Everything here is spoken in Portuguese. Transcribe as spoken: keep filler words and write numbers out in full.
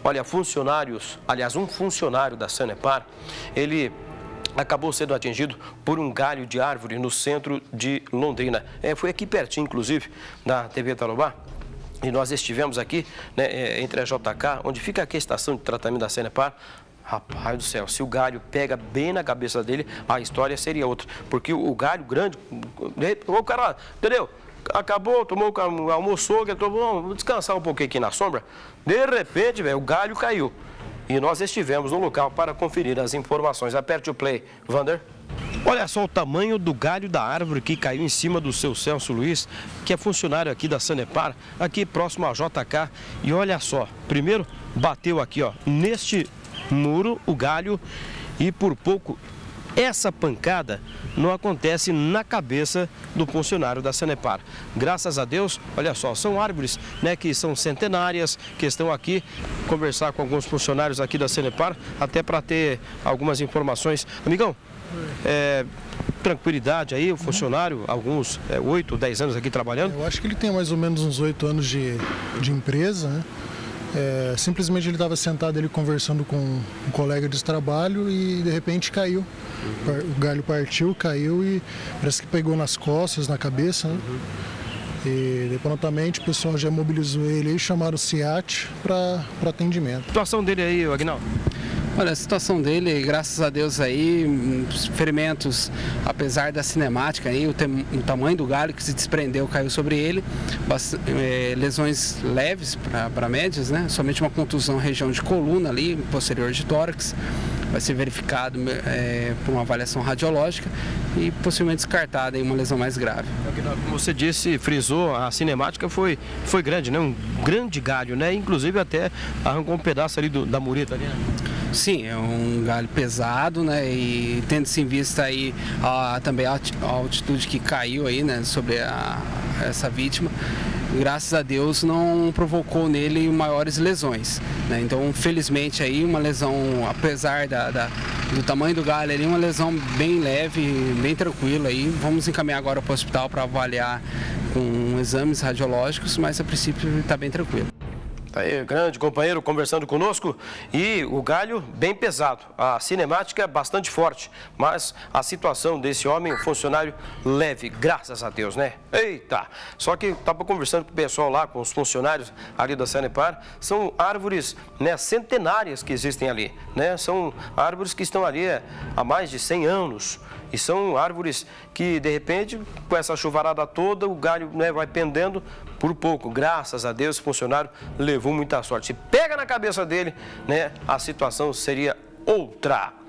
Olha, funcionários, aliás, um funcionário da Sanepar, ele acabou sendo atingido por um galho de árvore no centro de Londrina. É, foi aqui pertinho, inclusive, na T V Tarobá. E nós estivemos aqui, né, entre a J K, onde fica aqui a estação de tratamento da Sanepar. Rapaz do céu, se o galho pega bem na cabeça dele, a história seria outra. Porque o galho grande, o cara, entendeu? Acabou, tomou, almoçou, que tomou, vamos descansar um pouquinho aqui na sombra. De repente, velho, o galho caiu. E nós estivemos no local para conferir as informações. Aperte o play, Vander. Olha só o tamanho do galho da árvore que caiu em cima do seu Celso Luiz, que é funcionário aqui da Sanepar, aqui próximo à J K. E olha só, primeiro bateu aqui, ó, neste muro, o galho, e por pouco essa pancada não acontece na cabeça do funcionário da Sanepar. Graças a Deus, olha só, são árvores, né, que são centenárias, que estão aqui, conversar com alguns funcionários aqui da Sanepar, até para ter algumas informações. Amigão, é, tranquilidade aí, o funcionário, alguns oito, dez anos aqui trabalhando? Eu acho que ele tem mais ou menos uns oito anos de, de empresa, né? É, simplesmente ele estava sentado ali conversando com um colega de trabalho e de repente caiu. Uhum. O galho partiu, caiu e parece que pegou nas costas, na cabeça, né? Uhum. E prontamente o pessoal já mobilizou ele e chamaram o SEAT para atendimento. A situação dele aí, Aguinaldo? Olha, a situação dele, graças a Deus aí, os ferimentos, apesar da cinemática aí, o, tem, o tamanho do galho que se desprendeu caiu sobre ele, bastante, é, lesões leves para médias, né? Somente uma contusão na região de coluna ali, posterior de tórax, vai ser verificado é, por uma avaliação radiológica e possivelmente descartada em uma lesão mais grave. Como você disse, frisou, a cinemática foi, foi grande, né? Um grande galho, né? Inclusive até arrancou um pedaço ali do, da mureta ali, né? Sim, é um galho pesado, né, e tendo-se em vista aí a, também a altitude que caiu aí, né, sobre a, essa vítima, graças a Deus não provocou nele maiores lesões, né, então felizmente aí uma lesão, apesar da, da, do tamanho do galho ali, uma lesão bem leve, bem tranquila aí, vamos encaminhar agora para o hospital para avaliar com exames radiológicos, mas a princípio está bem tranquilo. Tá aí, grande companheiro conversando conosco, e o galho bem pesado, a cinemática bastante forte, mas a situação desse homem, funcionário leve, graças a Deus, né? Eita! Só que estava conversando com o pessoal lá, com os funcionários ali da Sanepar, são árvores, né, centenárias que existem ali, né? São árvores que estão ali há mais de cem anos. E são árvores que, de repente, com essa chuvarada toda, o galho, né, vai pendendo por pouco. Graças a Deus, o funcionário levou muita sorte. Se pega na cabeça dele, né, a situação seria outra.